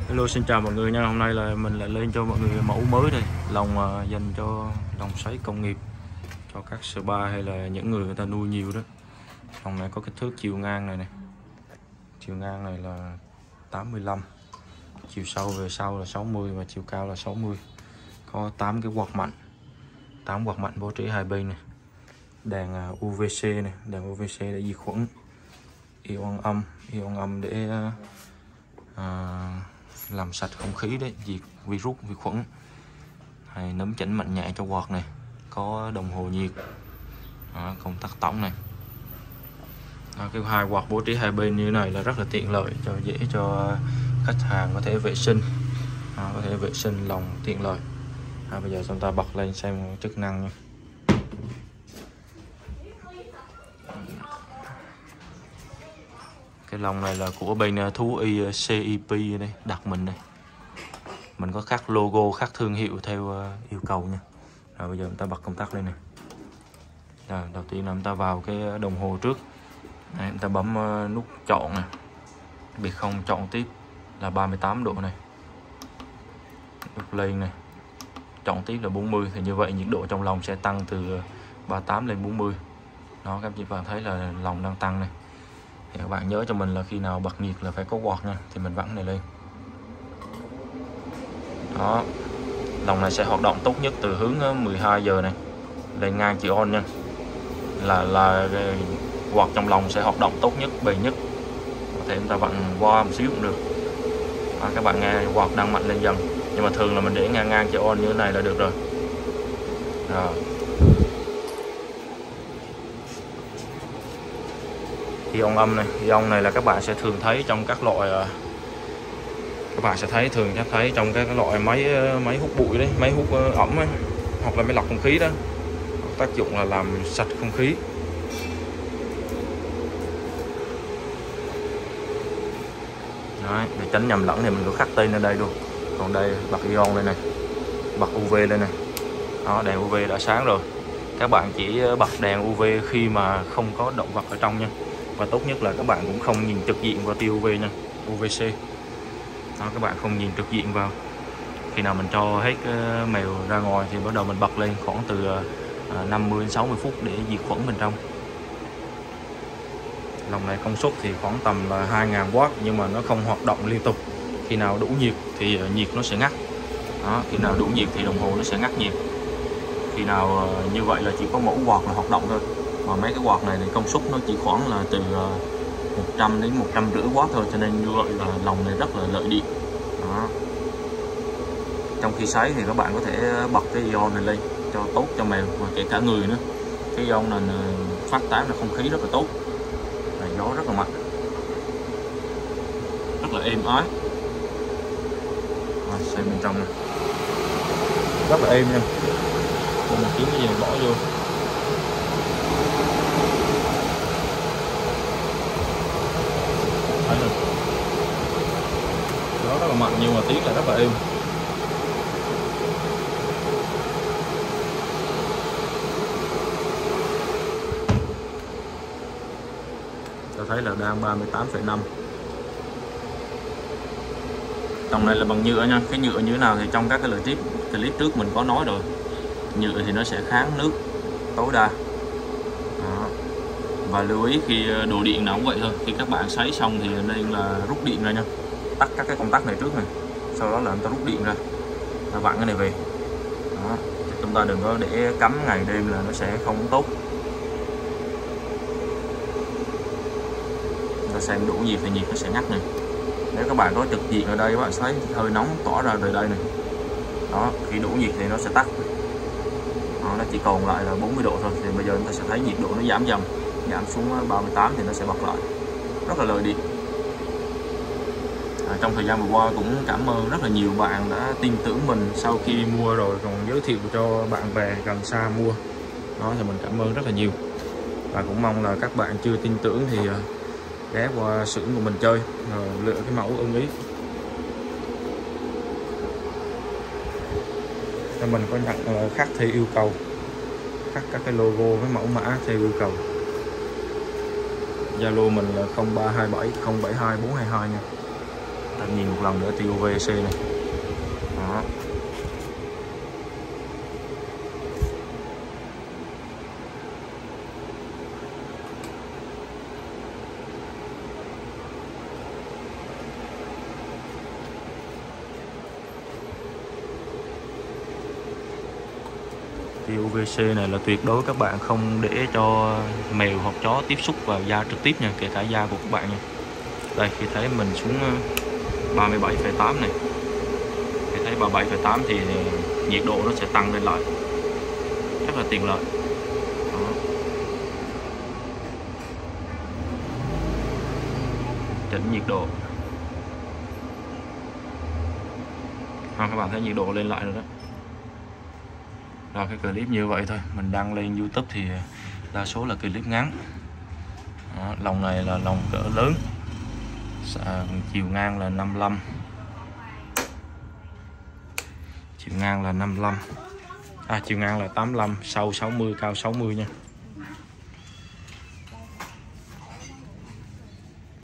Hello, xin chào mọi người nha. Hôm nay là mình lại lên cho mọi người mẫu mới đây, lồng dành cho lồng sấy công nghiệp cho các spa hay là những người ta nuôi nhiều đó. Lồng này có kích thước chiều ngang này, chiều ngang này là 85, chiều sâu về sau là 60 và chiều cao là 60. Có 8 cái quạt mạnh, 8 quạt mạnh bố trí hai bên này. Đèn UVC này, đèn UVC để diệt khuẩn, ion âm để làm sạch không khí đấy, diệt virus vi khuẩn. Hay nấm chỉnh mạnh nhẹ cho quạt này, có đồng hồ nhiệt, công tắc tổng này. Cái hai quạt bố trí hai bên như thế này là rất là tiện lợi, dễ cho khách hàng có thể vệ sinh, lồng tiện lợi. Bây giờ chúng ta bật lên xem chức năng nha. Cái lồng này là của bên thú y CIP đây, đặt mình đây. Mình có khắc logo, khắc thương hiệu theo yêu cầu nha. Rồi bây giờ chúng ta bật công tắc lên này. Rồi, đầu tiên là chúng ta vào cái đồng hồ trước. Đấy, chúng ta bấm nút chọn này. Biệt không chọn tiếp là 38 độ này. Nút lên này. Chọn tiếp là 40, thì như vậy nhiệt độ trong lồng sẽ tăng từ 38 lên 40. Đó, các bạn thấy là lồng đang tăng này. Thì các bạn nhớ cho mình là khi nào bật nhiệt là phải có quạt nha, thì mình vặn này lên. Đó, lồng này sẽ hoạt động tốt nhất từ hướng 12 giờ này lên ngang chữ on nha, là quạt trong lồng sẽ hoạt động tốt nhất, bền nhất. Có thể chúng ta vặn qua một xíu cũng được. Các bạn nghe quạt đang mạnh lên dần, nhưng mà thường là mình để ngang chữ on như thế này là được rồi. Ion âm này, ion này là các bạn sẽ thường thấy trong các loại, thường thấy trong các loại máy hút bụi đấy, máy hút ẩm ấy, hoặc là máy lọc không khí đó. Tác dụng là làm sạch không khí. Đấy, để tránh nhầm lẫn thì mình có khắc tên lên đây luôn. Còn đây bật ion lên này, bật UV lên này. Đó, đèn UV đã sáng rồi. Các bạn chỉ bật đèn UV khi mà không có động vật ở trong nha. Và tốt nhất là các bạn cũng không nhìn trực diện vào tia UV nha, UVC. Đó, các bạn không nhìn trực diện vào. Khi nào mình cho hết mèo ra ngoài thì bắt đầu mình bật lên khoảng từ 50 đến 60 phút để diệt khuẩn bên trong. Lồng này công suất thì khoảng tầm là 2000W, nhưng mà nó không hoạt động liên tục. Khi nào đủ nhiệt thì nhiệt nó sẽ ngắt. Đó, khi nào đủ nhiệt thì đồng hồ nó sẽ ngắt nhiệt. Khi nào như vậy là chỉ có mẫu quạt là hoạt động thôi. Mà mấy cái quạt này thì công suất nó chỉ khoảng là từ 100 đến 150W thôi, cho nên như vậy là lồng này rất là lợi điện. Đó. Trong khi sấy thì các bạn có thể bật cái ion này lên cho tốt cho mèo và kể cả người nữa. Cái ion này phát tán ra không khí rất là tốt, và gió rất là mạnh, rất là êm ái. Xem bên trong này rất là êm nha. Mình kiếm cái gì mình bỏ vô. Thấy được, gió rất là mạnh nhưng mà tiếng là rất là êm. Ta thấy là đang 38,5. Trong này là bằng nhựa nha. Cái nhựa như thế nào thì trong các cái clip trước mình có nói rồi. Nhựa thì nó sẽ kháng nước tối đa. Đó. Và lưu ý khi đồ điện nào cũng vậy thôi, khi các bạn sấy xong thì nên là rút điện ra nha, tắt các cái công tắc này trước này, sau đó là chúng ta rút điện ra, ta vặn cái này về. Đó. Chúng ta đừng có để cắm ngày đêm là nó sẽ không tốt. Chúng ta xem đủ nhiệt thì nhiệt nó sẽ ngắt này. Nếu các bạn có trực diện ở đây, các bạn thấy hơi nóng tỏa ra từ đây này. Đó, khi đủ nhiệt thì nó sẽ tắt. Đó, nó chỉ còn lại là 40 độ thôi, thì bây giờ chúng ta sẽ thấy nhiệt độ nó giảm dần, giảm xuống 38 thì nó sẽ bật lại. Rất là lợi điện. Trong thời gian vừa qua cũng cảm ơn rất là nhiều bạn đã tin tưởng mình sau khi mua rồi còn giới thiệu cho bạn bè gần xa mua. Đó, thì mình cảm ơn rất là nhiều. Và cũng mong là các bạn chưa tin tưởng thì ghé qua xưởng của mình chơi rồi lựa cái mẫu ưng ý. Mình có nhận khắc theo yêu cầu, khắc các cái logo với mẫu mã theo yêu cầu. Zalo mình là 0327 072 422 nha. Ta nhìn một lần nữa tia UVC này. Đó. Tia UVC này là tuyệt đối các bạn không để cho mèo hoặc chó tiếp xúc vào da trực tiếp nha, kể cả da của các bạn nha. Đây khi thấy mình xuống 37,8 này, khi thấy 37,8 thì nhiệt độ nó sẽ tăng lên lại, rất là tiện lợi. Đó. Chỉnh nhiệt độ. Các bạn thấy nhiệt độ lên lại rồi đó. Rồi cái clip như vậy thôi, mình đăng lên YouTube thì đa số là clip ngắn. Đó, lồng này là lồng cỡ lớn, chiều ngang là 55, chiều ngang là 55, chiều ngang là 85, sâu 60, cao 60 nha.